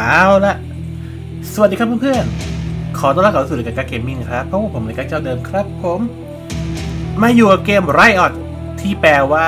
เอาละสวัสดีครับเพื่อนๆขอต้อนรับเข้าสู่รายการเกมมิ่งครับเพราะว่าผมรายการเจ้าเดิมครับผมมาอยู่กับเกมไรออดที่แปลว่า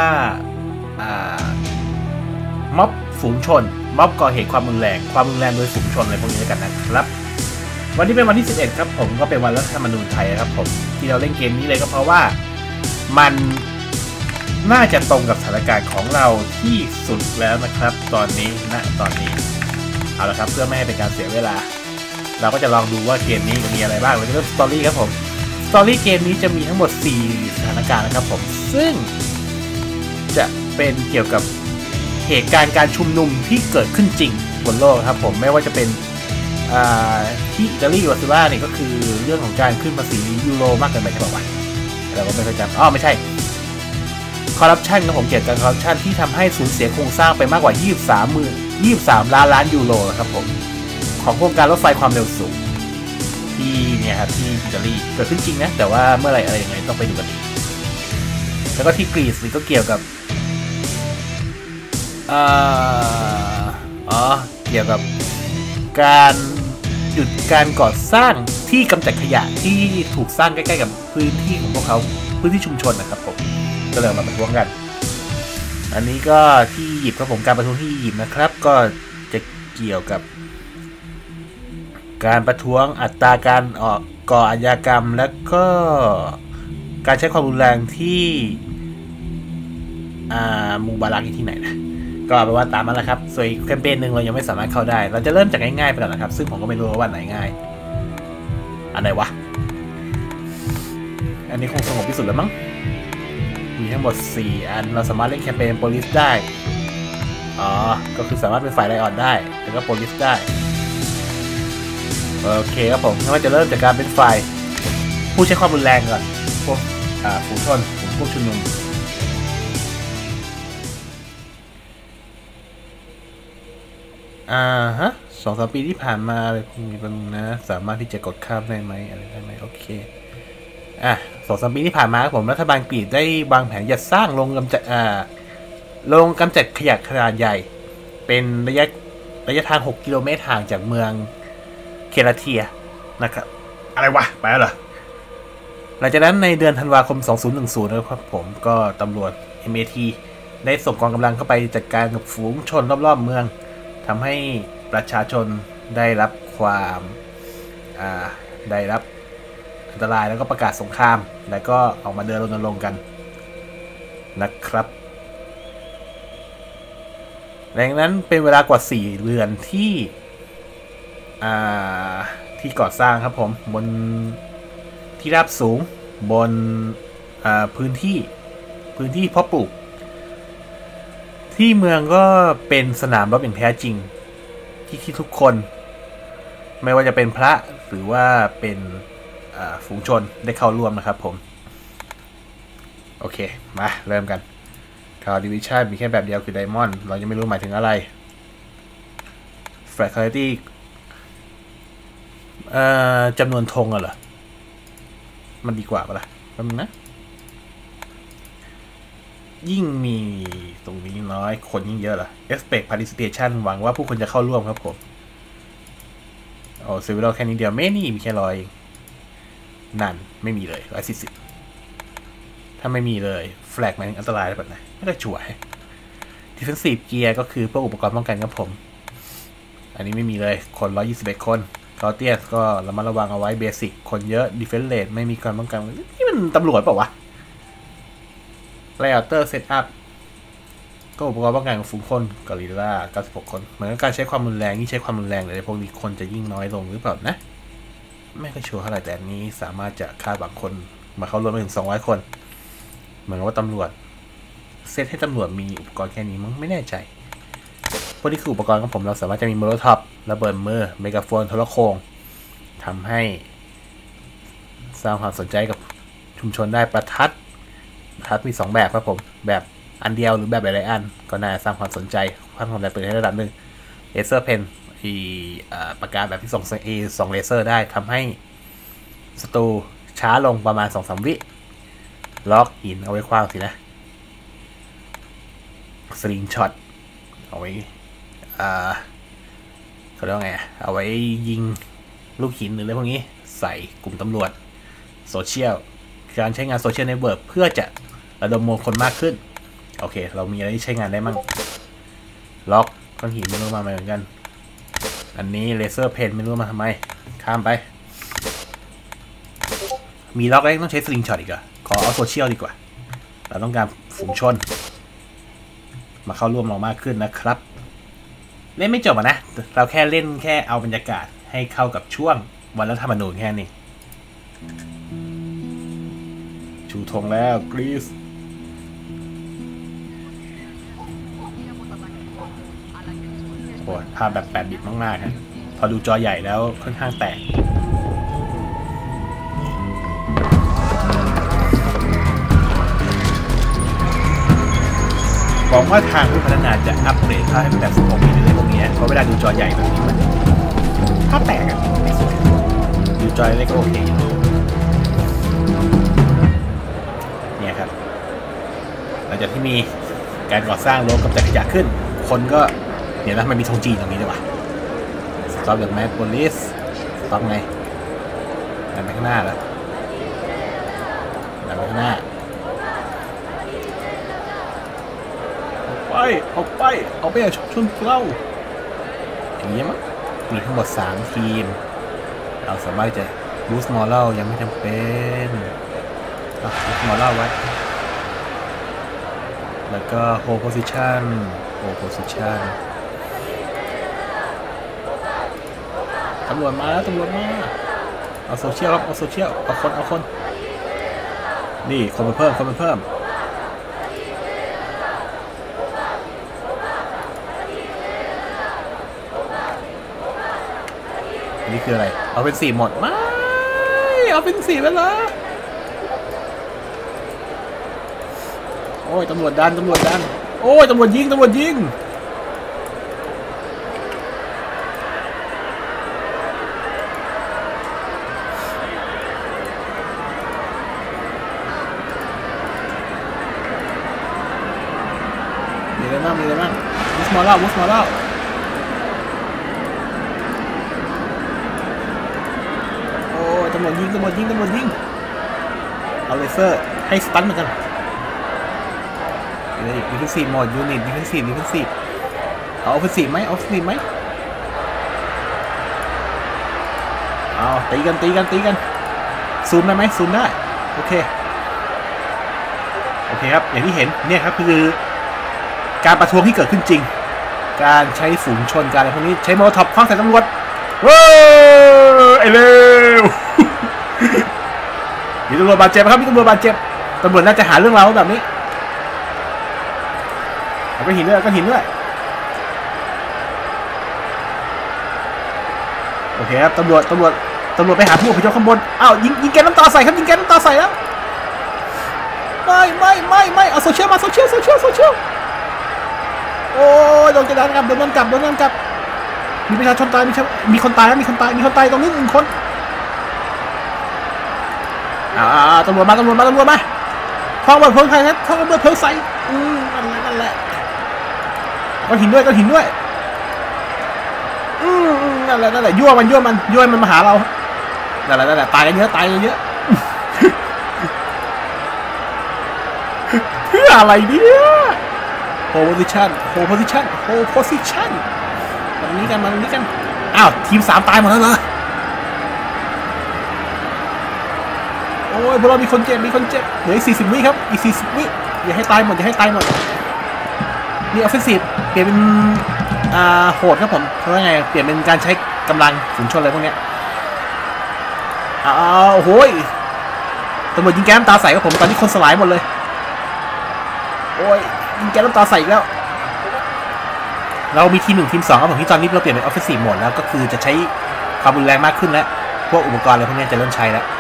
ม็อบฝูงชนม็อบก่อเหตุความรุนแรงโดยฝูงชนอะไรพวกนี้กันนะครับวันนี้เป็นวันที่11ครับผมก็เป็นวันรัฐธรรมนูญไทยครับผมที่เราเล่นเกมนี้เลยก็เพราะว่ามันน่าจะตรงกับสถานการณ์ของเราที่สุดแล้วนะครับตอนนี้เอาละครับเพื่อไม่ให้เป็นการเสียเวลาเราก็จะลองดูว่าเกมนี้มีอะไรบ้างเราจะเริ่มสตอรี่ครับผมสตอรี่เกมนี้จะมีทั้งหมด4สถานการณ์นะครับผมซึ่งจะเป็นเกี่ยวกับเหตุการณ์การชุมนุมที่เกิดขึ้นจริงบนโลกครับผมไม่ว่าจะเป็นที่อิตาลีวัตถุบ้าเนี่ยก็คือเรื่องของการขึ้นภาษียูโรมากเกินไปใช่ไหมวะเราก็ไม่เข้าใจไม่ใช่คอร์รัปชันครับผมเกี่ยวกับคอร์รัปชันที่ทำให้สูญเสียโครงสร้างไปมากกว่า23 ล้านยูโรครับผมของโครงการรถไฟความเร็วสูงที่เนี่ยครับที่อิตาลีเกิดขึ้นจริงนะแต่ว่าเมื่อไหร่อะไรยังไงต้องไปดูกันแล้วก็ที่กรีซก็เกี่ยวกับเกี่ยวกับการหยุดการก่อสร้างที่กำจัดขยะที่ถูกสร้างใกล้ๆกับพื้นที่ของพวกเขาพื้นที่ชุมชนนะครับผมก็เลยมาประท้วงกันอันนี้ก็ที่อียิปต์ครับผมการประท้วงที่อียิปต์นะครับก็จะเกี่ยวกับการประท้วงอัตราการก่ออาชญากรรมและก็การใช้ความรุนแรงที่มูบารักที่ไหนนะก็แปลว่าตามนั้นแหละครับส่วนแคมเปญหนึ่งเรายังไม่สามารถเข้าได้เราจะเริ่มจากง่ายๆไปก่อนนะครับซึ่งผมก็ไม่รู้ว่าไหนง่ายอันไหนวะอันนี้คงสงบที่สุดแล้วมั้งมีทั้งหมด4อันเราสามารถเล่นแคมเปญโพลิสได้ก็คือสามารถเป็นฝ่ายไลออนได้แล้วก็โพลิสได้โอเคครับผมงั้นเราจะเริ่มจากการเป็นฝ่ายผู้ใช้ความรุนแรงก่อนพวกฝูงชนพวกชุมนุมฮะ2-3 ปีที่ผ่านมาอะไรพวกนี้บ้างนะสามารถที่จะกดข้ามได้ไหมอะไรได้ไหมโอเค2-3 ปีที่ผ่านมาครับผมรัฐบาลกรีซได้วางแผนจะสร้างโรงกำจัดขยะขนาดใหญ่เป็นระยะทาง6 กิโลเมตรห่างจากเมืองเคราเทียนะครับอะไรวะไปแล้วเหรอหลังจากนั้นในเดือนธันวาคม2010นะครับผมก็ตำรวจ MAT ได้ส่งกองกำลังเข้าไปจัดการกับฝูงชนรอบๆเมืองทำให้ประชาชนได้รับอันตรายแล้วก็ประกาศสงครามแล้วก็ออกมาเดินรณรงค์กันนะครับดังนั้นเป็นเวลากว่า4 เดือนที่ก่อสร้างครับผมบนที่ราบสูงบนพื้นที่เพาะปลูกที่เมืองก็เป็นสนามรบอย่างแท้จริงที่ทุกคนไม่ว่าจะเป็นพระหรือว่าเป็นฝูงชนได้เข้าร่วมนะครับผมโอเคมาเริ่มกันคาวดิวิชั่นมีแค่แบบเดียวคือไดมอนด์เรายังไม่รู้หมายถึงอะไรแฟลคคาลิตี้จำนวนธงเหรอมันดีกว่าปะล่ะแป๊บนึงนะยิ่งมีตรงนี้น้อยคนยิ่งเยอะเหรอ expect participation หวังว่าผู้คนจะเข้าร่วมครับผมเซอร์วิสแค่นี้เดียวไม่นี่มีแค่100นั่นไม่มีเลย140ถ้าไม่มีเลยแฟลกมันอันตรายแบบไหนไม่ได้ช่วย defensive gear ก็คือพวกอุปกรณ์ป้องกันครับผมอันนี้ไม่มีเลยคน121 คนคอเตียสก็ระมัดระวังเอาไว้เบสิกคนเยอะ defense rate ไม่มีการป้องกันนี่มันตำรวจเปล่าวะRouter Setup ก็อุปกรณ์ป้องกันของฝูงคนกอริลลา96 คนเหมือนการใช้ความรุนแรงยิ่งใช้ความรุนแรงเลยพวกนี้คนจะยิ่งน้อยลงหรือเปล่านะไม่ค่อยชัวร์เท่าไหร่แต่นี้สามารถจะฆ่าบางคนมาเข้ารวมไปถึง200 คนเหมือนว่าตำรวจเซตให้ตำรวจมีอุปกรณ์แค่นี้มั้งไม่แน่ใจพวกนี้คืออุปกรณ์ของผมเราสามารถจะมีโมโลท็อประเบิดมือเมกาโฟนโทรโขงทำให้สร้างความสนใจกับชุมชนได้ประทัดมี2 แบบครับผมแบบอันเดียวหรือแบบหลายๆอันก็น่าสร้างความสนใจความแรงปืนให้ระดับหนึ่งเลเซอร์เพนปากกาแบบที่ส่งเลเซอร์ได้ทำให้ศัตรูช้าลงประมาณ 2-3 วิล็อกหินเอาไว้คว้างสินะสลิงช็อตเอาไว้เขาเรียกว่าไงเอาไว้ยิงลูกหินหรืออะไรพวกนี้ใส่กลุ่มตำรวจโซเชียลการใช้งานโซเชียลเน็ตเวิร์กเพื่อจะระดมคนมากขึ้นโอเคเรามีอะไรที่ใช้งานได้มั่งล็อกก้อนหินไม่รู้มาเหมือนกันอันนี้เลเซอร์เพนไม่รู้มาทำไมข้ามไปมีล็อกแล้วต้องใช้สลิงช็อตอีกเหรอขอเอาโซเชียลดีกว่าเราต้องการฝูงชนมาเข้าร่วมเรามากขึ้นนะครับเล่นไม่จบนะเราแค่เล่นแค่เอาบรรยากาศให้เข้ากับช่วงวันรัฐธรรมนูญแค่นี้ชูธงแล้วกรีซโอ้ภาพแบบ8 บิตมากๆนะพอดูจอใหญ่แล้วค่อนข้างแตกหวังว่าทางผู้พัฒนาจะอัปเกรดภาพให้เป็นแบบ16 บิตในพวกนี้เพราะเวลาดูจอใหญ่แบบนี้มันภาพแตกไม่สวยดูจอเล็กก็โอเคเนี่ยครับหลังจากที่มีการก่อสร้างโลกกับจักรยานขึ้นคนก็เดี๋ยวนะมันมีธงจีนตรงนี้ด้วยวะ Stop the Mad Police Stop ไงดันไปข้างหน้าแล้วดันไปข้างหน้าออกไปอย่าชนเราอย่างนี้มั้งมีทั้งหมด3 ทีมเราสามารถจะบูสต์มอรัลยังไม่จำเป็นบูสต์มอรัลไว้แล้วก็โฮโพซิชันตำรวจมาเอาโซเชียลครับเอาโซเชียลเอาคนนี่คนมาเพิ่มนี่คืออะไรเอาเป็น4หมดไม่เอาเป็น4ไปเลยโอ้ยตำรวจดันโอ้ยตำรวจยิงมีอะไรบ้างวุสมอล่าตำรวจยิงเอาเลเซอร์ให้สตันเหมือนกันดิเฟนซีฟหมดยูนิตดิเฟนซีฟเอาออฟเฟนซีฟไหมเอาตีกันซูมได้ไหมซูมได้โอเคครับอย่างที่เห็นเนี่ยครับคือการประท้วงที่เกิดขึ้นจริงการใช้ฝูงชนการอะไรพวกนี้ใช้โมโลท็อปคว้างใส่ตำรวจไอ้เลวมีตำรวจบาดเจ็บครับตำรวจน่าจะหาเรื่องเราแบบนี้เอาก็หินด้วยโอเคครับตำรวจไปหาผู้อพยพข้างบนอ้าวยิงแก๊สน้ำตาใส่ครับแล้วไม่เอาโซเชียลมาโซเชียลโอ้ยโดนกระดานกลับมีประชาชนตายมีคนตายตรงนี้1 คนตำรวจมาท่องเบอร์เพลิงใครครับท่องเบอร์เพลิงใส่นั่นแหละก้อนหินด้วยนั่นแหละยั่วมันมาหาเรานั่นแหละตายกันเยอะเพื่ออะไรเนี่ยโฮโพซิชันมันนี้กันอ้าวทีม3ตายหมดแล้วเหรอโอ้ยพวกเรามีคนเจ็บเหลืออีก40 วิครับอีก40 วิอย่าให้ตายหมดนี่ออฟเฟนซีฟเปลี่ยนเป็นโหดครับผมเพราะว่าไงเปลี่ยนเป็นการใช้กำลังฝูงชนอะไรพวกเนี้ยโอ้โหตำรวจยิงแก๊สน้ำตาใส่ครับผมตอนนี้คนสลายหมดเลยโอ้ยยิงแก๊สน้ำตาใส่อีกแล้วเรามีทีม1ทีม2ครับผมที่ตอนนี้เราเปลี่ยนเป็นออฟเฟนซีฟโหมดแล้วก็คือจะใช้ความรุนแรงมากขึ้นแล้วพวกอุปกรณ์อะไรพวกนี้จะเริ่มใช้แล้ว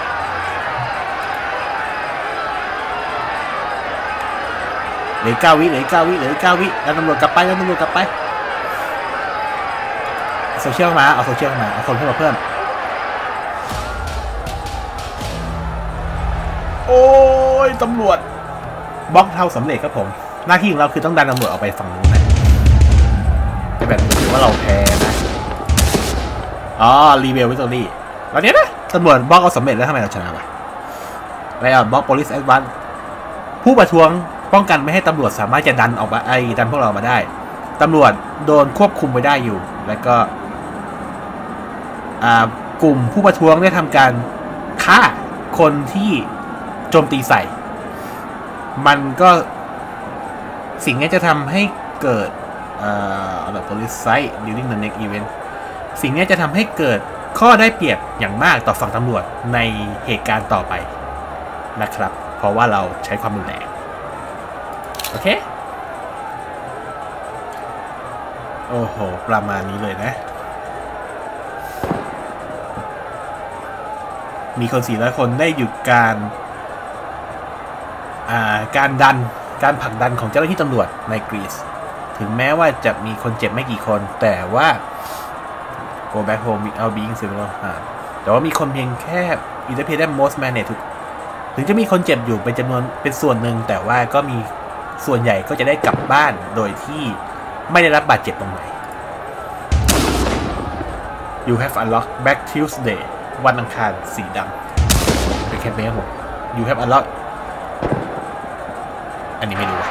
เหลือ9 วิแล้วตำรวจกลับไปโซเชียลมาเอาคนเพิ่มมาเพิ่มโอ้ยตำรวจบล็อกเท่าสำเร็จครับผมหน้าที่ของเราคือต้องดันตำรวจออกไปฝั่งนู้นนะแต่แบบถือว่าเราแพ้นะอ๋อรีเวลวิกตอรี่ตอนนี้นะตำรวจบล็อกเอาสำเร็จแล้วทำไมเราชนะวะอะไรอ่ะบล็อก police advance ผู้ประท้วงป้องกันไม่ให้ตำรวจสามารถจะดันออกมาดันพวกเรามาได้ตำรวจโดนควบคุมไว้ได้อยู่แล้วก็กลุ่มผู้ประท้วงได้ทำการฆ่าคนที่โจมตีใส่มันก็สิ่งนี้จะทำให้เกิดpolice site during the next event สิ่งนี้จะทำให้เกิดข้อได้เปรียบอย่างมากต่อฝั่งตำรวจในเหตุการณ์ต่อไปนะครับเพราะว่าเราใช้ความรุนแรงโอเคโอ้โหประมาณนี้เลยนะมีคน400 คนได้หยุดการผลักดันของเจ้าหน้าที่ตำรวจในกรีซถึงแม้ว่าจะมีคนเจ็บไม่กี่คนแต่ว่า go back home without being severely harmed แต่ว่ามีคนเพียงแค่ independent most managed ถึงจะมีคนเจ็บอยู่เป็นจำนวนเป็นส่วนหนึ่งแต่ว่าก็มีส่วนใหญ่ก็จะได้กลับบ้านโดยที่ไม่ได้รับบาดเจ็บตรงไหน You have unlocked Black Tuesday วันอังคารสีดำเป็นแคมเปญครับผม You have unlocked อันนี้ไม่รู้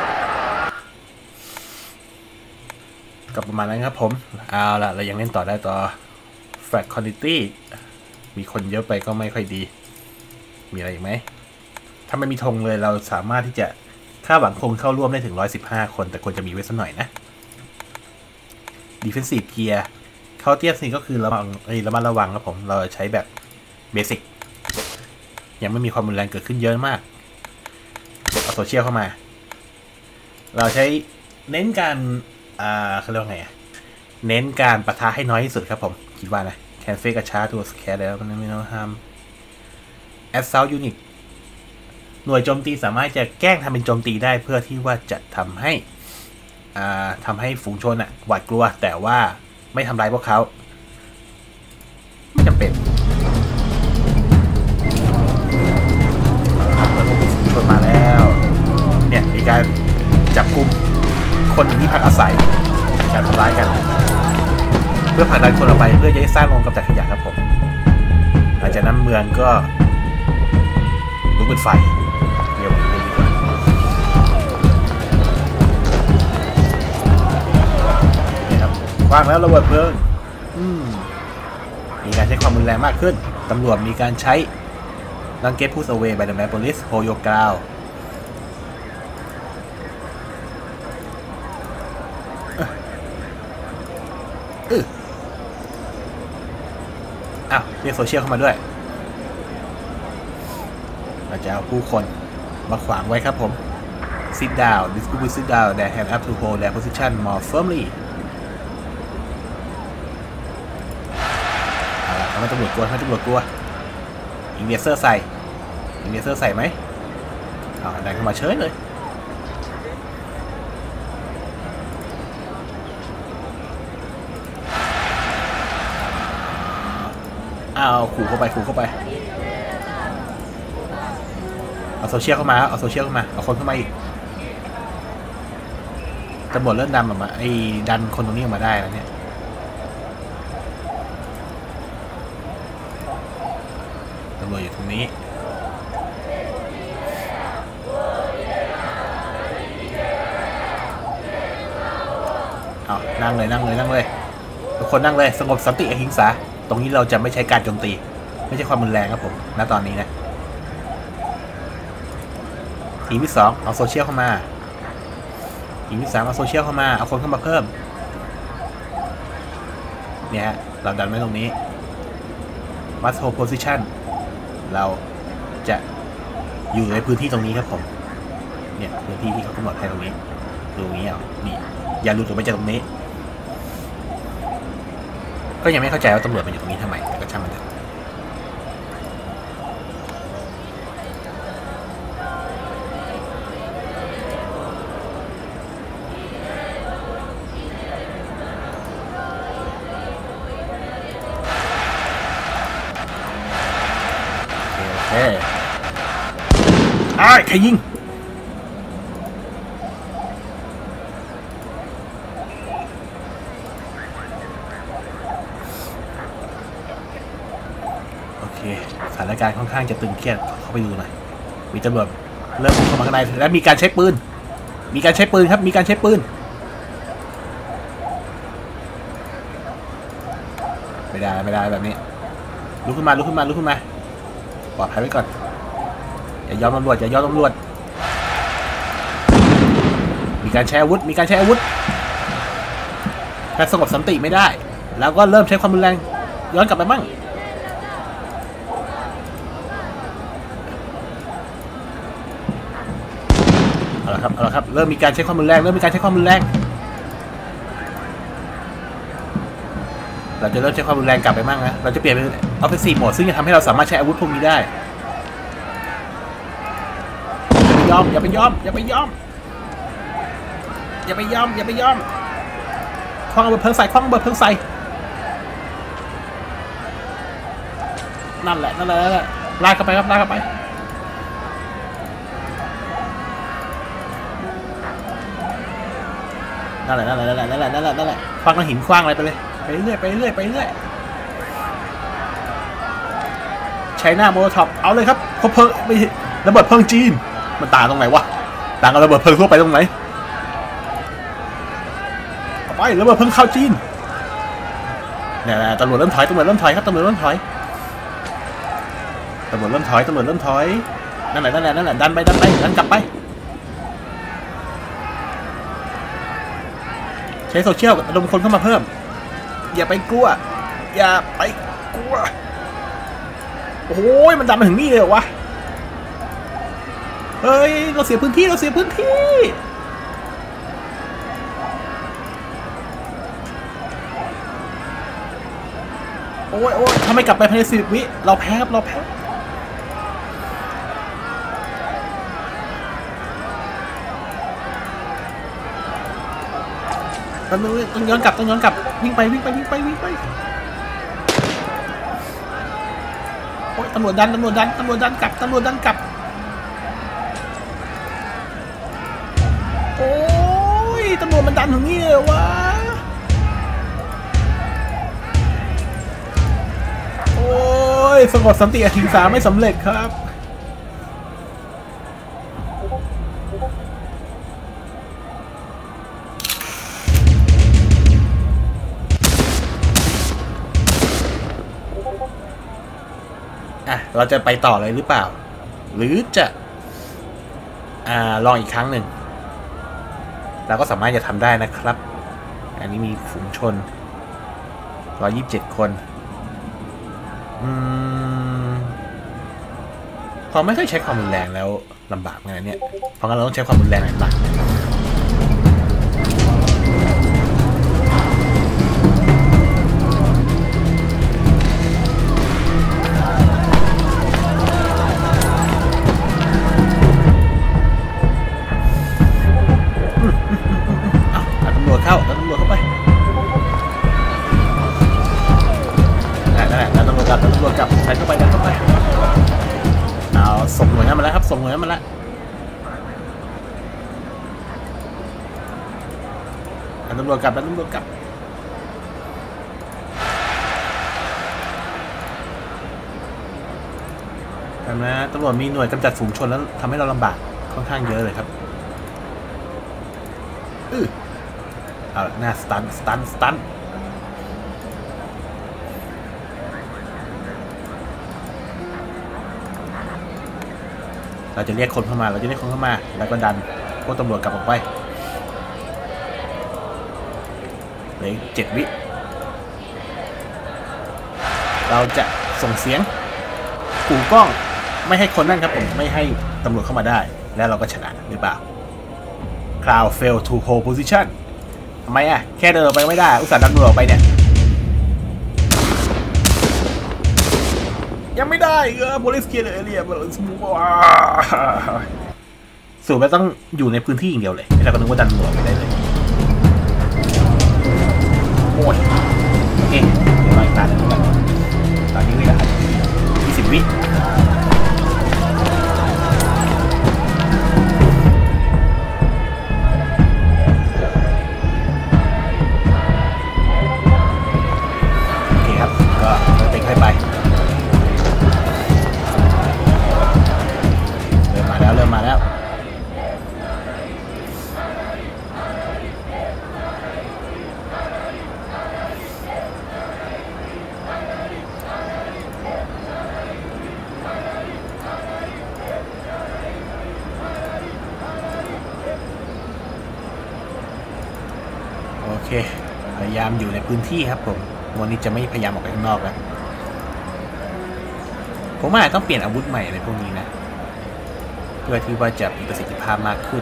ก็ประมาณนั้นครับผมเอาล่ะเรายังเล่นต่อได้ต่อ Flag Quantity มีคนเยอะไปก็ไม่ค่อยดีมีอะไรอีกไหมถ้าไม่มีธงเลยเราสามารถที่จะคาดหวังคงเข้าร่วมได้ถึง115 คนแต่ควรจะมีไว้สักหน่อยนะ Defensive Gear เขาเทียบสิ่งก็คือระมัดระวังครับผมเราใช้แบบเบสิกยังไม่มีความรุนแรงเกิดขึ้นเยอะมากเอาโซเชียลเข้ามาเราใช้เน้นการเขาเรียกว่าไงเน้นการปะทะให้น้อยที่สุดครับผมคิดว่านะแคนเฟกกับชาร์ตัวสแคร์แล้วมันไม่ต้องห้ามแอสซาวยูนิตหน่วยโจมตีสามารถจะแกล้งทำเป็นโจมตีได้เพื่อที่ว่าจะทำให้ฝูงชนหวาดกลัวแต่ว่าไม่ทำร้ายพวกเขาไม่จำเป็นคนมาแล้วเนี่ยมีการจับกุมคนที่พักอาศัยการทำร้ายกันเพื่อผลักดันคนออกไปเพื่อจะได้สร้างโรงกำจัดขยะครับผมหลังจากนั้นเมืองก็ลุกเป็นไฟเรียกว่าดีกว่านี่ครับวางแล้วระเบิดเพลิงมีการใช้ความรุนแรงมากขึ้นตำรวจมีการใช้ลังเกตพูสเวย์by the map police hold your groundอ้าวเรียกโซเชียลเข้ามาด้วยเราจะเอาผู้คนมาขวางไว้ครับผม sit down this group will sit down their hand up to hold their position more firmly ทำให้ตำรวจกลัวยิงเลเซอร์ใส่ไหมดันเข้ามาเฉยเลยขู่เข้าไปเอาโซเชียลเข้ามาเอาคนเข้ามาอีกตำรวจเริ่มดันออกมาดันคนตรงนี้ออกมาได้แล้วเนี่ยตำรวจอยู่ตรงนี้นั่งเลยทุกคนนั่งเลยสงบสันติอหิงสาตรงนี้เราจะไม่ใช้การโจมตีไม่ใช่ความรุนแรงครับผมณตอนนี้นะทีมที่2เอาโซเชียลเข้ามาทีมที่3เอาโซเชียลเข้ามาเอาคนเข้ามาเพิ่มเนี่ยฮะเราดันไว้ตรงนี้ must hold position เราจะอยู่ในพื้นที่ตรงนี้ครับผมเนี่ยพื้นที่ที่เขากำหนดให้ตรงนี้นี่อย่าหลุดออกไปจากตรงนี้ก็ยังไม่เข้าใจว่าตำรวจมันอยู่ตรงนี้ทำไมแต่ก็ช่างมันเถอะโอเคใครยิงถานการณ์ค่อนข้างจะตึงเครียดเข้าไปดูหน่อยมีตำรวจเริ่มเข้ามาข้างในและมีการใช้ปืนครับมีการใช้ปืนไม่ได้แบบนี้ลุกขึ้นมาปลอดภัยไว้ก่อนอย่ายอมตำรวจมีการใช้อาวุธแค่สงบสันติไม่ได้แล้วก็เริ่มใช้ความรุนแรงย้อนกลับไปมั่งเอาละครับเริ่มมีการใช้ความรุนแรงเราจะเริ่มใช้ความรุนแรงกลับไปมั่งนะเราจะเปลี่ยนเป็นOffensive Modeซึ่งจะทำให้เราสามารถใช้อาวุธพวกนี้ได้อย่าไปยอมคว้างระเบิดเพลิงใส่นั่นแหละลากเข้าไปครับนั่นแหละคว้างหินคว้างอะไรไปเลยไปเรื่อยใช้หน้าโมโลท็อปเอาเลยครับคบเพลิงไม่ระเบิดเพลิงจีนมันต่างตรงไหนวะต่างกับระเบิดเพลิงทั่วไปตรงไหนเอาไประเบิดเพลิงข้าวจีนเนี่ยตำรวจเริ่มถอยครับนั่นแหละดันกลับไปใช้โซเชียลระดมคนเข้ามาเพิ่มอย่าไปกลัวโอ้ยมันดันมาถึงนี่เลยเหรอวะเฮ้ยเราเสียพื้นที่โอ้ยทำไมกลับไปภายใน10 วิเราแพ้ต้องย้อนกลับวิ่งไปโอ้ยตำรวจดันกลับโอ้ยตำรวจมันดันถึงนี่เลยวะโอ้ยสงบสันติอาทิตย์3ไม่สำเร็จครับเราจะไปต่อเลยหรือเปล่าหรือจะลองอีกครั้งหนึ่งเราก็สามารถจะทำได้นะครับอันนี้มีฝูงชน127 คนพอไม่ค่อยใช้ความรุนแรงแล้วลำบากไงเนี่ยเพราะงั้นเราต้องใช้ความรุนแรงหนักตำรวจเข้าไปนั่นแหละตำรวจกลับใส่เข้าไปเอาส่งหน่วยนั้นมาแล้วครับตำรวจกลับนะตำรวจมีหน่วยกำจัดฝูงชนแล้วทำให้เราลำบากค่อนข้างเยอะเลยครับหน้าสตันเราจะเรียกคนเข้ามาแล้วก็ดันพวกตำรวจกลับออกไปเหลือ7 วิเราจะส่งเสียงขู่กล้องไม่ให้คนนั่นครับผมไม่ให้ตำรวจเข้ามาได้แล้วเราก็ชนะหรือเปล่า Crowd fail to hold positionทำไมแค่เดินออกไปไม่ได้อุตส่าห์ดันมือออกไปเนี่ยยังไม่ได้police clear the area สูบแล้วต้องอยู่ในพื้นที่อย่างเดียวเลยไม่ใช่ก็นึกว่าดันมือออกไปได้เลยโอ้ยเดี๋ยวรออีกนานนึงตอนนี้เวลา20 วิค่อยไปมาแล้วโอเคพยายามอยู่ในพื้นที่ครับผมวันนี้จะไม่พยายามออกไปข้างนอกแล้วผมอาจต้องเปลี่ยนอาวุธใหม่อะไรพวกนี้นะเพื่อที่ว่าจะมีประสิทธิภาพมากขึ้น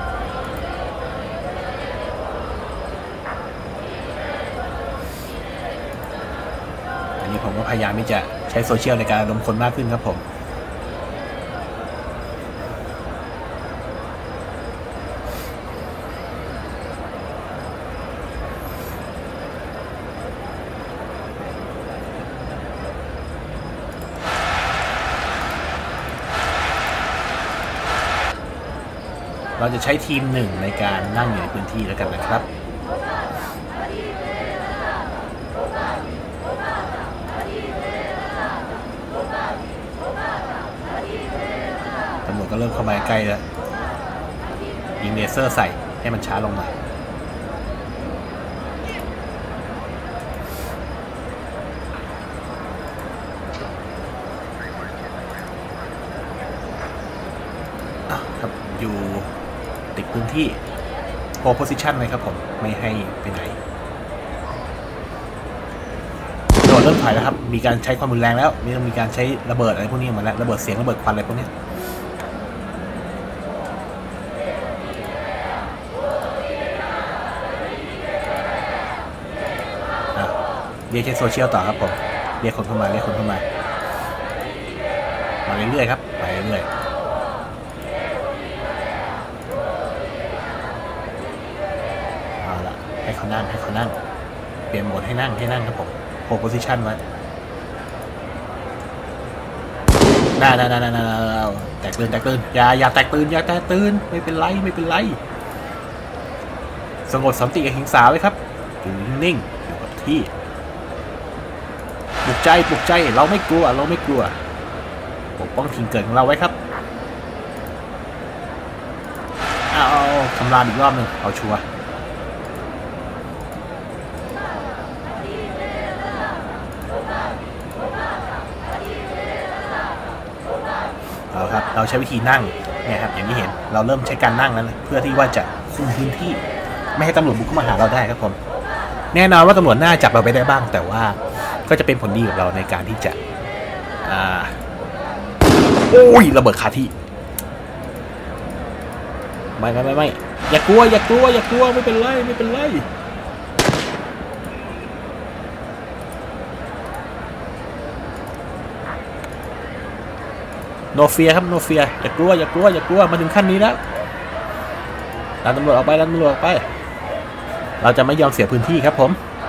อันนี้ผมก็พยายามที่จะใช้โซเชียลในการระดมคนมากขึ้นครับผมเราจะใช้ทีมหนึ่งในการนั่งอยู่ในพื้นที่แล้วกันนะครับตำรวจก็เริ่มเข้ามาใกล้แล้วยิงเลเซอร์ใส่ให้มันช้าลงหน่อยครับอยู่ติดพื้นที่โพโพซิชันไว้ครับผมไม่ให้ไปไหนโดนเริ่มถอยแล้วครับมีการใช้ความรุนแรงแล้วมีการใช้ระเบิดอะไรพวกนี้มาแล้วระเบิดเสียงระเบิดควันอะไรพวกนี้เรียกใช้โซเชียลต่อครับผมเรียกคนเข้ามาเรื่อยๆครับไปเรื่อยให้เขานั่งเปลี่ยนโหมดให้นั่งครับผมโพโพซิชันไว้น่าแตกตื่นอย่าแตกตื่นไม่เป็นไรสงบสันติกับหิงสาไว้ครับอยู่นิ่งอยู่กับที่ปลุกใจเราไม่กลัวปกป้องถิ่นเกิดของเราไว้ครับเอาคำรามอีกรอบหนึ่งเอาชัวร์เอาครับเราใช้วิธีนั่งเนี่ยครับอย่างที่เห็นเราเริ่มใช้การนั่งแล้วเพื่อที่ว่าจะคุมพื้นที่ไม่ให้ตำรวจบุกเข้ามาหาเราได้ครับผมแน่นอนว่าตำรวจน่าจับเราไปได้บ้างแต่ว่าก็จะเป็นผลดีกับเราในการที่จะโอ้ยระเบิดคาที่ไม่อย่ากลัวไม่เป็นไรโนเฟียครับอย่ากลัวมาถึงขั้นนี้แล้วดันตำรวจออกไปเราจะไม่ยอมเสียพื้นที่ครับผม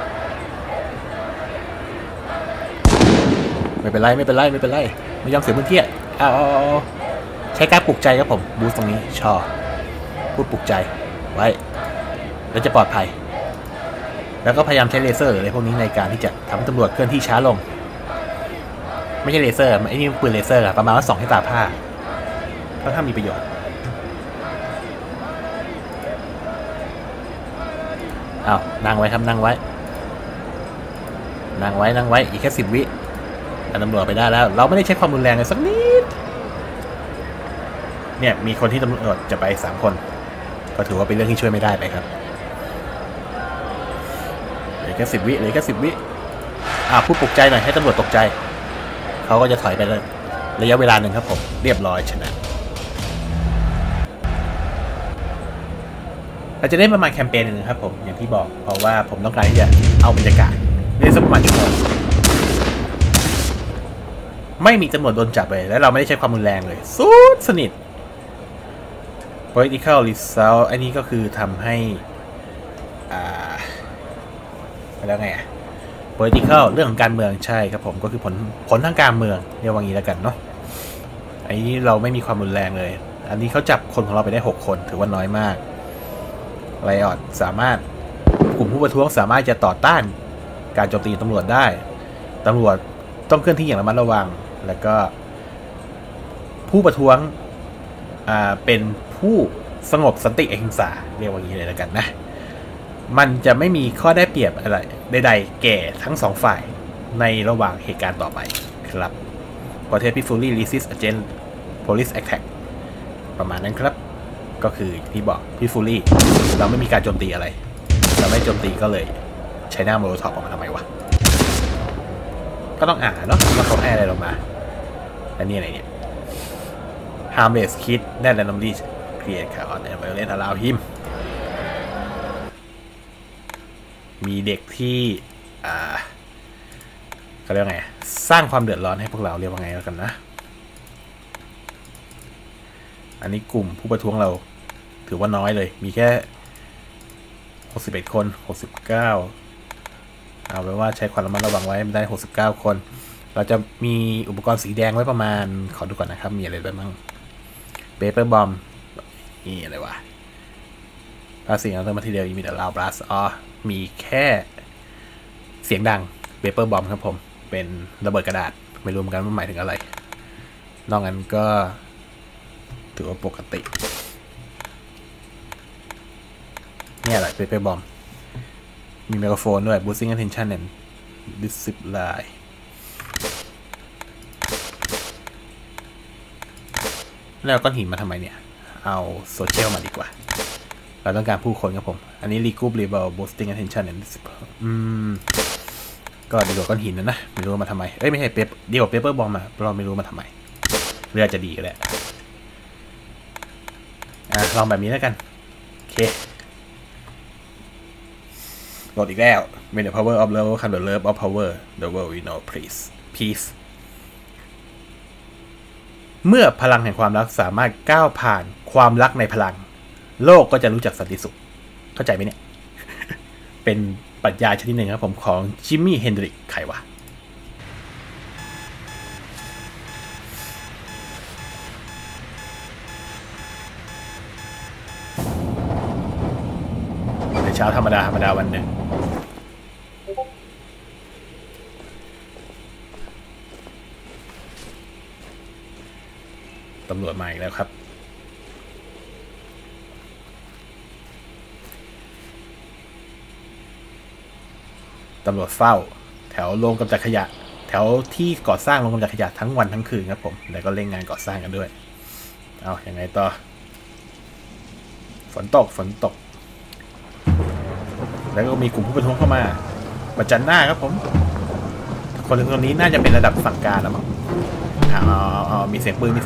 ไม่เป็นไรไม่ยอมเสียพื้นที่เอาใช้การปลุกใจครับผมบูสตรงนี้ชอบพูดปลุกใจไว้แล้วจะปลอดภัยแล้วก็พยายามใช้เลเซอร์อะไรพวกนี้ในการที่จะทำให้ตำรวจเคลื่อนที่ช้าลงไม่ใช่เลเซอร์ไอ้นี่ปืนเลเซอร์ประมาณว่าส่องให้ตาผ้าเพราะถ้ามีประโยชน์นั่งไว้ครับนั่งไว้อีกแค่10 วิตำรวจไปได้แล้วเราไม่ได้ใช้ความรุนแรงเลยสักนิดเนี่ยมีคนที่ตำรวจจะไป3 คนก็ถือว่าเป็นเรื่องที่ช่วยไม่ได้ไปครับเหลือแค่10 วิพูดปลุกใจหน่อยให้ตำรวจตกใจเขาก็จะถอยไปเลยระยะเวลาหนึ่งครับผมเรียบร้อยชนะเราจะได้ประมาณแคมเปญหนึ่งครับผมอย่างที่บอกเพราะว่าผมต้องการที่จะเอาบรรยากาศเล่นสักประมาณชั่วโมงไม่มีตำรวจโดนจับเลยและเราไม่ได้ใช้ความรุนแรงเลยสุดสนิท political result อันนี้ก็คือทำให้แล้วไงpolitical เรื่องของการเมืองใช่ครับผมก็คือผลทางการเมืองเรียกว่างี้แล้วกันเนาะอันนี้เราไม่มีความรุนแรงเลยอันนี้เขาจับคนของเราไปได้6 คนถือว่าน้อยมากไรออดสามารถกลุ่มผู้ประท้วงสามารถจะต่อต้านการโจมตีตำรวจได้ตำรวจต้องเคลื่อนที่อย่างระมัดระวังแล้วก็ผู้ประท้วงเป็นผู้สงบสันติอหิงสาเรียกว่าอย่างนี้เลยแล้วกันนะมันจะไม่มีข้อได้เปรียบอะไรใดๆแก่ทั้งสองฝ่ายในระหว่างเหตุการณ์ต่อไปครับประเทศ peacefully resist against police attack ประมาณนั้นครับก็คือที่บอก peacefully เราไม่มีการโจมตีอะไรเราไม่โจมตีก็เลยใช้หน้าโมโลท็อปออกมาทำไมวะก็ต้องอ่านเนาะว่าเขาให้อะไรลงมาอันนี้อะไรเนี่ย harmless kid that randomly create chaos and violence allow him มีเด็กที่เขาเรียกว่าไงสร้างความเดือดร้อนให้พวกเราเรียกว่าไงแล้วกันนะอันนี้กลุ่มผู้ประท้วงเราถือว่าน้อยเลยมีแค่61คน69เอาไว้ว่าใช้ความระมัดระวังไว้ได้69คนเราจะมีอุปกรณ์สีแดงไว้ประมาณขอดูก่อนนะครับมีอะไรบ้างเปเปอร์บอมนี่อะไรวะสิ่งที่เรามาทีเดียวมีแต่ลาวบลัสมีแค่เสียงดังเปเปอร์บอมครับผมเป็นระเบิดกระดาษไม่รู้เหมือนกันว่าหมายถึงอะไรนอกนั้นก็ถือว่าปกติเนี่ยแหละเปเปอร์บอมมีไมโครโฟนด้วย boosting attention and discipline แล้วก้อนหินมาทำไมเนี่ยเอาโซเชียลมาดีกว่าเราต้องการผู้คนครับผมอันนี้ recoupable boosting attention and discipline ก็ดีกว่าก้อนหินนะไม่รู้มาทำไมไม่ใช่ดีกว่าเปเปอร์บอมมาเราไม่รู้มาทำไมเรือจะดีก็แหละลองแบบนี้แล้วกันโอเคโหลดอีกแล้ว When the power of love comes the love of power the world will know peace เมื่อพลังแห่งความรักสามารถก้าวผ่านความรักในพลังโลกก็จะรู้จักสันติสุขเข้าใจไหมเนี่ย เป็นปรัชญาชนิดหนึ่งครับผมของจิมมี่เฮนดริกใครวะในเช้าธรรมดาวันหนึ่งตำรวจมาอีกแล้วครับตำรวจเฝ้าแถวโรงกำจัดขยะแถวที่ก่อสร้างโรงกำจัดขยะทั้งวันทั้งคืนครับผมแล้วก็เร่งงานก่อสร้างกันด้วยเอาอย่างไงต่อฝนตกแล้วก็มีกลุ่มผู้ประท้วงเข้ามาประจันหน้าครับผมคนนี้น่าจะเป็นระดับสั่งการแล้วมั้งมีเสียงปืน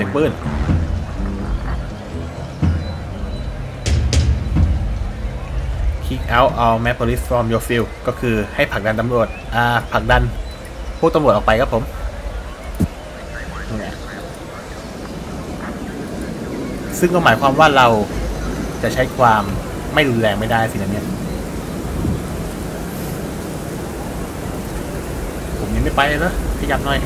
kick out all mad police from your field ก็คือให้ผลักดันตำรวจผลักดันพวกตำรวจออกไปครับผมซึ่งก็หมายความว่าเราจะใช้ความไม่รุนแรงไม่ได้สินะเนี่ยผมยังไม่ไปเลยนะขยับหน่อย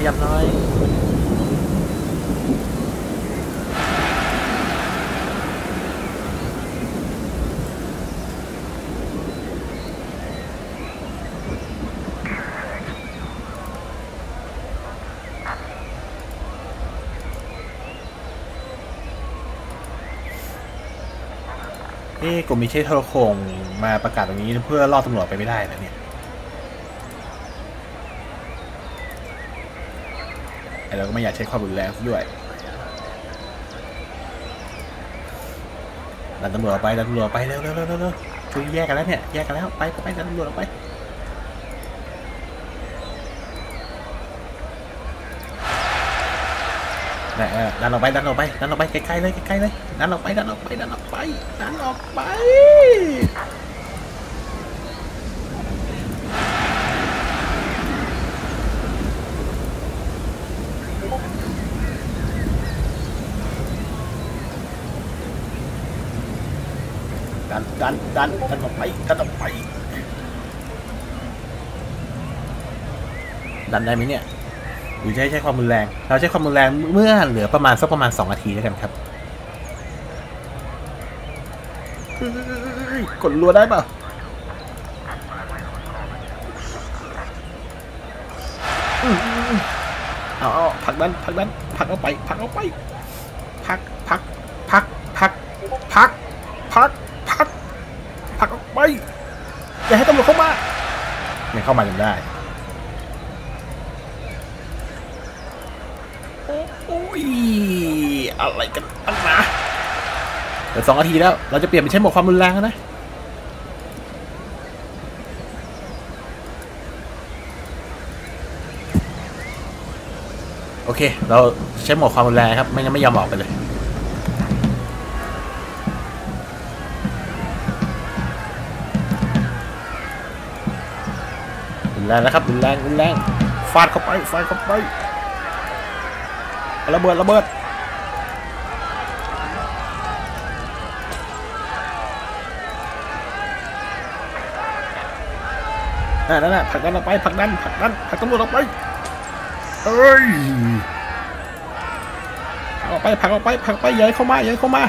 กลุ่มมิเชลโทรโคงมาประกาศตรงนี้เพื่อล่อตำรวจไปไม่ได้นะเนี่ยเราก็ไม่อยากใช้ความรุนแรงด้วยดันตำรวจไปเร็วช่วยแยกกันแล้วเนี่ยแยกกันแล้วไปดันตำรวจออกไปดันออกไปใกล้ๆเลยดันออกไปดันออกไปดันออกไปดันออกไปดันได้ไหมเนี่ยหรือใช้ความรุนแรงเราใช้ความรุนแรงเมื่อเหลือประมาณ2 นาทีแล้วกันครับกดรัวได้เปล่าเอาผลักดันผลักออกไปผลักพักออกไปอย่าให้ตำรวจเข้ามาไม่เข้ามาจนได้โอ้ยอะไรกันตั้งนะเดี๋ยว2 นาทีแล้วเราจะเปลี่ยนเป็นใช้โหมดความรุนแรงนะโอเคเราใช้โหมดความรุนแรงครับไม่งั้นไม่ยอมออกไปเลยรุนแรงแล้วครับรุนแรงฟาดเข้าไประเบิดนั่นผลักดันออกไปผลักตำรวจออกไปเอ้ยผลักออกไปอย่าให้เข้ามาเข้ามา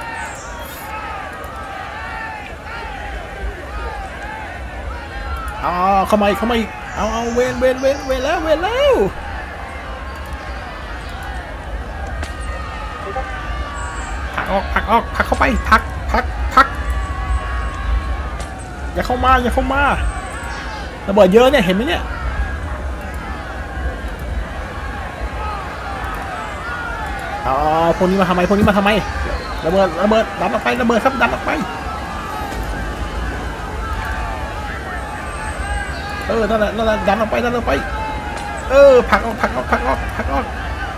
อีกเอาเวนแล้วผลักเข้าไปผลักอย่าเข้ามาระเบิดเยอะเนี่ยเห็นไหมเนี่ยพวกนี้มาทำไมระเบิดดันออกไประเบิดครับดันออกไปนั่นแหละดันออกไปผลักออก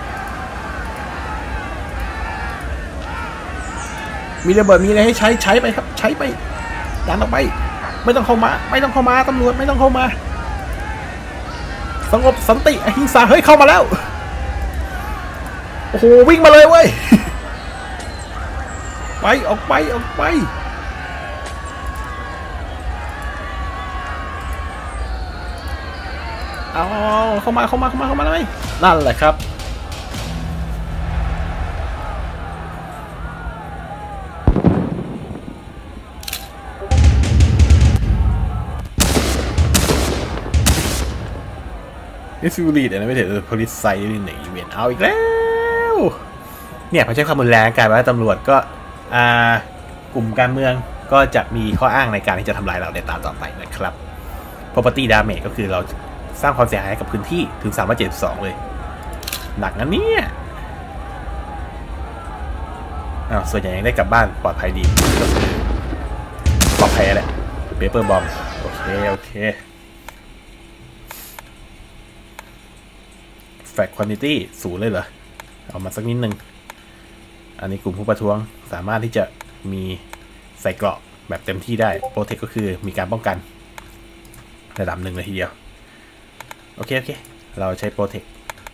มีระเบิดมีอะไรให้ใช้ไปครับใช้ไปดันออกไปไม่ต้องเข้ามาตำรวจไม่ต้องเข้ามาสงบสันติอหิงสาเฮ้ยเข้ามาแล้วโอ้โหวิ่งมาเลยเว้ยออกไปเข้ามาเลยนั่นแหละครับนี่ซิลีดนะไม่เห็นโพลิสไซด์ในอีเวนต์เอาอีกแล้วเนี่ยพอใช้ความรุนแรงกลายเป็นว่าตำรวจก็กลุ่มการเมืองก็จะมีข้ออ้างในการที่จะทำลายเราในตอนต่อไปนะครับ property damage ก็คือเราสร้างความเสียหายกับพื้นที่ถึง372เลยหนักนะเนี่ยส่วนใหญ่ยังได้กลับบ้านปลอดภัยดีก็คือปลอดภัยแหละเปเปอร์บอมโอเคแฟกควอนติตี้สูงเลยเหรอเอามาสักนิดนึงอันนี้กลุ่มผู้ประท้วงสามารถที่จะมีใส่เกราะแบบเต็มที่ได้โปรเทคก็คือมีการป้องกันระดับหนึ่งเลยทีเดียวโอเคเราใช้โปรเทค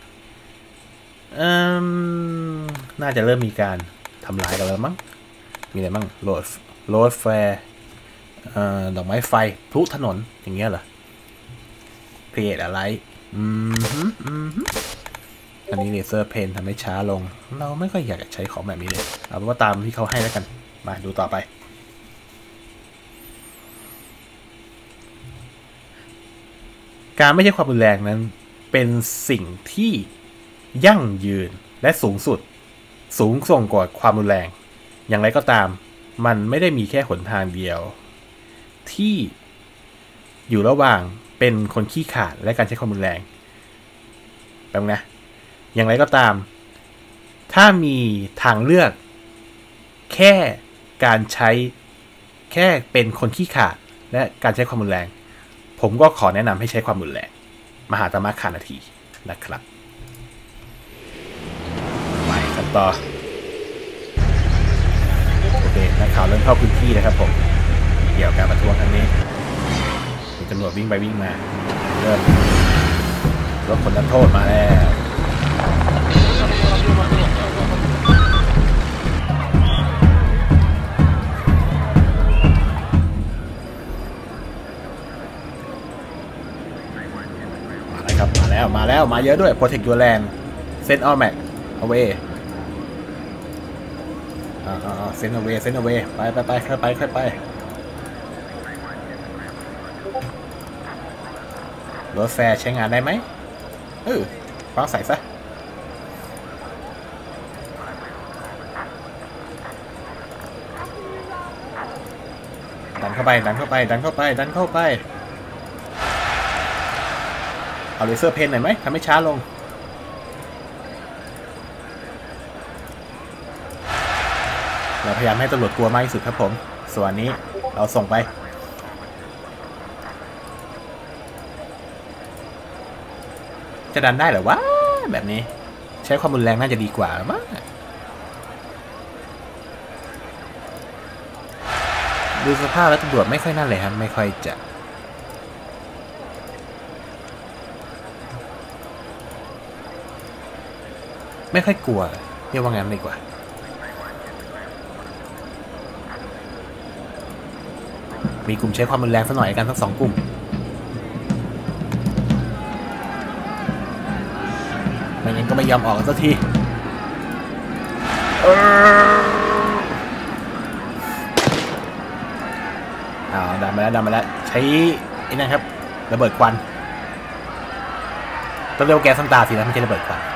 น่าจะเริ่มมีการทำลายกันแล้วมั้งมีอะไรบ้างโรดแฟร์ดอกไม้ไฟพลุถนนอย่างเงี้ยเหรอเพจอะไรอันนี้เลเซอร์เพนทำให้ช้าลงเราไม่ค่อยอยากจะใช้ของแบบนี้เลยเอาเป็นว่าตามที่เขาให้แล้วกันมาดูต่อไปการไม่ใช่ความรุนแรงนั้นเป็นสิ่งที่ยั่งยืนและสูงส่งกว่าความรุนแรงอย่างไรก็ตามมันไม่ได้มีแค่หนทางเดียวที่อยู่ระหว่างเป็นคนขี้ขลาดและการใช้ความรุนแรงแป๊บนะอย่างไรก็ตามถ้ามีทางเลือกแค่การใช้แค่เป็นคนขี้ขลาดและการใช้ความรุนแรงผมก็ขอแนะนำให้ใช้ความรุนแรงมหาตมะคานาทีนะครับไปกันต่อโอเคนักข่าวเริ่มเข้าพื้นที่นะครับผมเกี่ยวกับการประท้วงครั้งนี้มีตำรวจวิ่งไปวิ่งมาเริ่มรถขนนักโทษมาแล้วมาเยอะด้วย Protect Your Land Send All Mac Away Send Away ไปค่อยไปรถแฟร์ใช้งานได้ไหมฟังใส่ซะดันเข้าไปดันเข้าไปดันเข้าไปดันเข้าไปเอาเลเซอร์เพนหน่อยไหมทำให้ช้าลงเราพยายามให้ตำรวจกลัวมากที่สุดครับผมส่วนนี้เราส่งไปจะดันได้หรือวะแบบนี้ใช้ความรุนแรงน่าจะดีกว่ามั้งดูสภาพแล้วตำรวจไม่ค่อยนั่นเลยครับไม่ค่อยจะไม่ค่อยกลัวเรียกว่างั้นดีกว่ามีกลุ่มใช้ความรุนแรงสักหน่อยกันทั้ง2 กลุ่มไม่งั้นก็ไม่ยอมออกสักทีดันมาแล้วใช้ไอ้นั่นครับระเบิดควันต้องเรียกว่าแก๊สน้ำตาสินะไม่ใช่ระเบิดควัน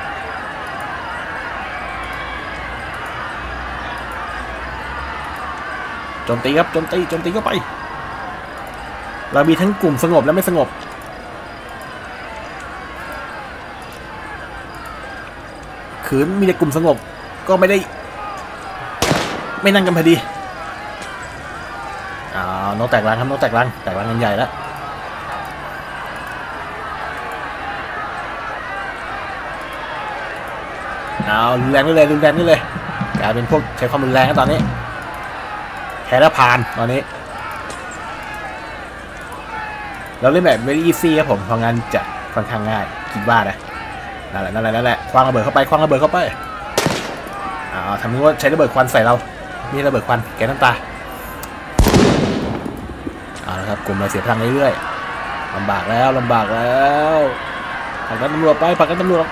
โจมตีครับโจมตีเข้าไปเรามีทั้งกลุ่มสงบและไม่สงบขืนมีแต่กลุ่มสงบก็ไม่นั่งกันพอดีนกแตกรังครับนกแตกรังกันใหญ่แล้วรุนแรงนี่เลยกลายเป็นพวกใช้ความรุนแรงกันตอนนี้แพ้แล้วผ่านตอนนี้เราเล่นแบบ very easy ครับผมเพราะงั้นจะค่อนข้างง่ายคิดว่านะนั่นแหละคว้างระเบิดเข้าไปทำนึกว่าใช้ระเบิดควันใส่เรามีระเบิดควันแก๊สน้ำตาเอาละครับกลุ่มเราเสียพลังเรื่อยๆลำบากแล้วผลักดันตำรวจไปครับตำรวจ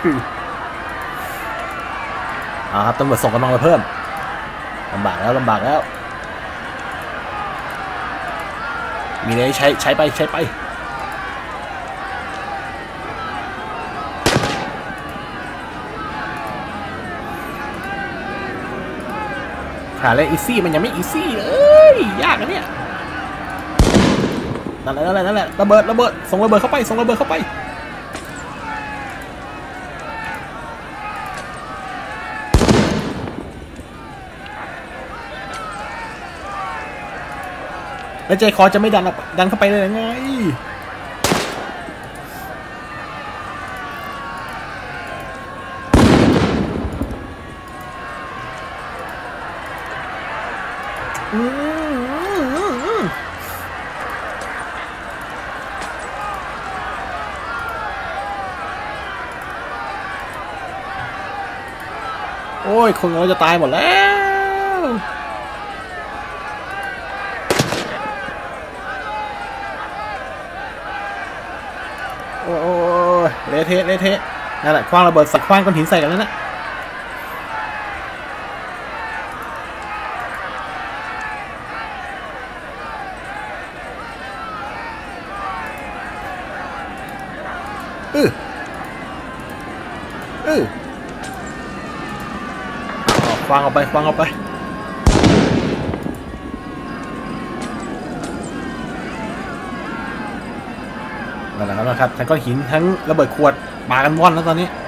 ส่งกำลังมาเพิ่มลำบากแล้วมีอะไรใช้ไปขาเลยอีซี่มันยังไม่อีซี่เลยยากนะเนี่ยนั่นแหละระเบิดส่งระเบิดเข้าไปแล้วใจคอจะไม่ดันเข้าไปเลยไงโอ้ยคนเราจะตายหมดแล้วโอ้ยเละเทะนั่นแหละคว้างระเบิดคว้างก้อนหินใส่กันแล้วนะคว้างออกไปนั่นแหละครับทั้งก้อนหินทั้งระเบิดขวดมากันว่อนแล้วตอนนี้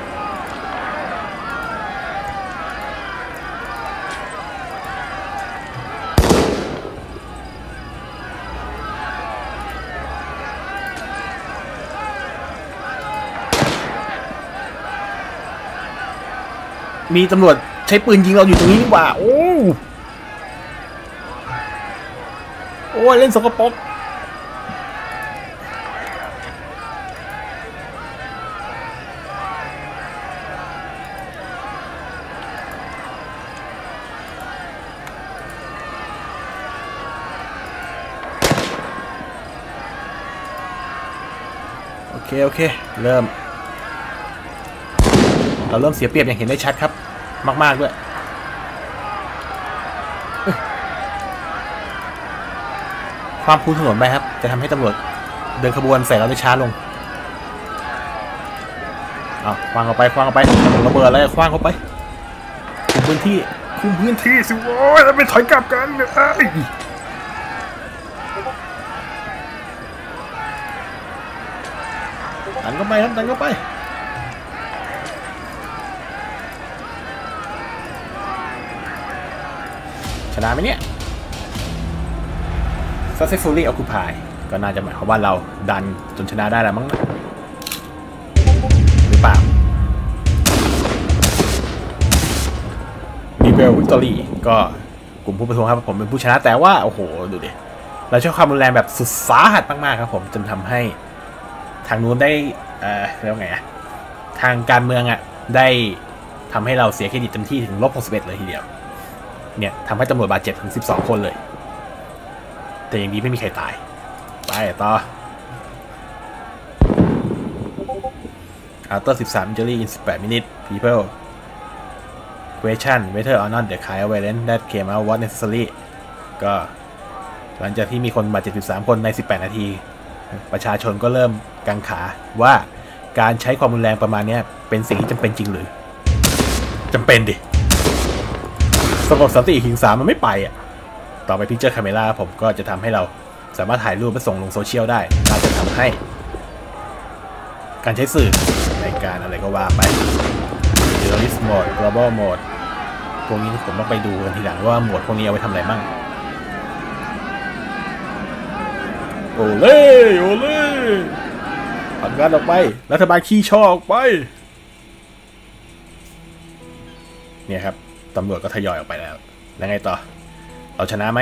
มีตำรวจใช้ปืนยิงเราอยู่ตรงนี้นี่หว่าโอ้ยเล่นสกปรกโอเคเราเริ่มเสียเปรียบอย่างเห็นได้ชัดครับมากๆด้วยความพูนถนนไปครับจะทำให้ตำรวจเดินขบวนใส่เราได้ช้าลงคว้างออกไประเบิดอะไรคว้างเข้าไปคุมพื้นที่สิโว้ยแล้วไปถอยกลับกันเลยไปครับดันเข้าไปชนะไหมเนี่ย successfully occupy ก็น่าจะหมายความว่าเราดันจนชนะได้แล้วมั้งหรือเปล่า Rebel Victory ก็กลุ่มผู้ประท้วงครับผมเป็นผู้ชนะแต่ว่าโอ้โหดูดิเราใช้ความรุนแรงแบบสุดสาหัสมากๆครับผมจนทำให้ทางนู้นได้เรียกว่าไงทางการเมืองได้ทำให้เราเสียเครดิตเต็มที่ถึง-61เลยทีเดียวเนี่ยทำให้ตำรวจบาดเจ็บถึง12คนเลยแต่อย่างดีไม่มีใครตายไปต่อ After 13 injury in 18 minutes people question whether or not the kind of violence that came out was necessary ก็หลังจากที่มีคนบาดเจ็บ13คนใน18นาทีประชาชนก็เริ่มกังขาว่าการใช้ความรุนแรงประมาณนี้เป็นสิ่งที่จำเป็นจริงหรือจำเป็นดิสงบสันติหิงสามันไม่ไปต่อไปพิกเจอร์คาเมล่าผมก็จะทำให้เราสามารถถ่ายรูปและส่งลงโซเชียลได้น่าจะทำให้การใช้สื่อในการอะไรก็ว่าไป Terrorist Mode Global Mode พวกนี้ผมต้องไปดูกันทีหลังว่าโหมดพวกนี้เอาไว้ทำอะไรบ้างโอเล่โอเล่ทำงานออกไปรัฐบาลขี้ช่อออกไปเนี่ยครับตำรวจก็ทยอยออกไปแล้วแล้วไงต่อเราชนะไหม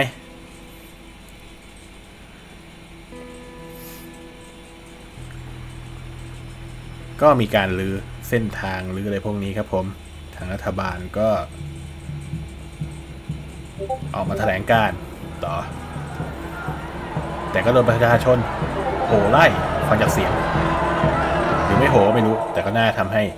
ก็มีการรื้อเส้นทางรื้ออะไรพวกนี้ครับผมทางรัฐบาลก็ออกมาแถลงการต่อแต่ก็โดนประชาชนโห่ไล่ฟังจากเสียงหรือไม่โห่ไม่รู้แต่ก็น่าทำให้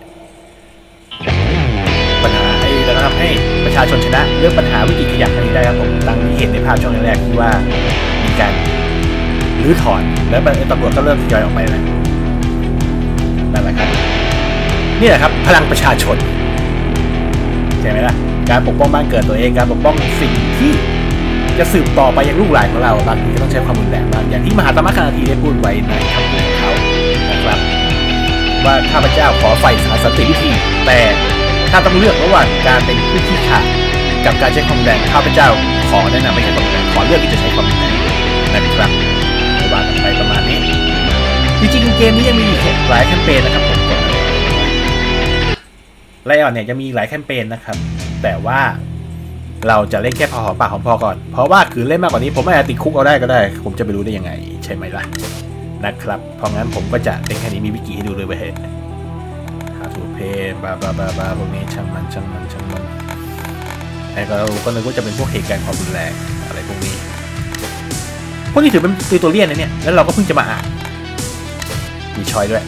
ปัญหาจะทำให้ประชาชนชนะเรื่องปัญหาวิกฤตขยะครั้งนี้ได้ครับผมดังที่เห็นในภาพช่วงแรกที่ว่ามีการรื้อถอนแล้วตำรวจก็เริ่มทยอยออกไปแล้วนั่นแหละครับนี่แหละครับพลังประชาชนใช่ไหมล่ะการปกป้องบ้านเกิดตัวเองการปกป้องสิ่งที่จะสืบต่อไปยังลูกหลานของเราบางทีก็ต้องใช้ความรุนแรงบ้างอย่างที่มหาตมะคณาธีได้พูดไว้ในคำพูดของเขานะครับว่าข้าพเจ้าขอไฟสาสันติวิธีแต่ถ้าต้องเลือกระหว่างการเป็นผู้ที่ขาดกับการใช้ความรุนแรงข้าพเจ้าขอแนะนำไม่ใช้ความรุนแรงขอเลือกที่จะใช้ความรุนแรงนะครับว่ากันไปประมาณนี้จริงๆเกมนี้ยังมีอีกหลายแคมเปญนะครับผมไลออนเนี่ยจะมีหลายแคมเปญนะครับแต่ว่าเราจะเล่นแค่พอหอมปากหอมคอก่อนเพราะว่าคือเล่นมากกว่านี้ผมอาจจะติดคุกเอาได้ก็ได้ผมจะไปรู้ได้ยังไงใช่ไหมล่ะนะครับเพราะงั้นผมก็จะเล่นแค่นี้มีวิกิให้ดูเลยไปเห็นหาถูกเพย์บาพวกนี้ช่างมันไอ้ก็นึกว่าจะเป็นพวกเหตุการณ์ความรุนแรงอะไรพวกนี้ถือเป็นติวตัวเลียนนะเนี่ยแล้วเราก็เพิ่งจะมาอ่านมีชอยด้วย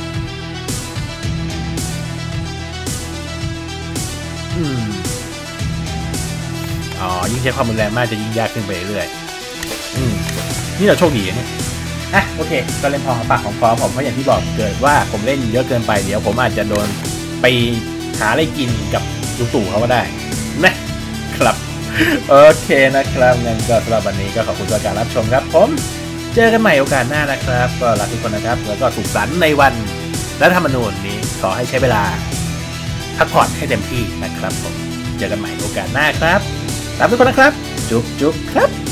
ยิ่งใช้ความรุนแรงมากจะยิ่งยากขึ้นไปเรื่อยนี่เราโชคดีเนี่ยโอเคก็เล่นพอปากของพอผมเพราะอย่างที่บอกเกิดว่าผมเล่นเยอะเกินไปเดี๋ยวผมอาจจะโดนไปหาอะไรกินกับตู่เขาก็ได้นะครับโอเคนะครับงั้นก็สำหรับวันนี้ก็ขอบคุณสำหรับการรับชมครับผมเจอกันใหม่โอกาสหน้านะครับก็ลาทุกคนนะครับแล้วก็สุขสันต์ในวันรัฐธรรมนูญนี้ขอให้ใช้เวลาพักผ่อนให้เต็มที่นะครับผมเจอกันใหม่โอกาสหน้าครับลาทุกคนนะครับจุ๊บครับ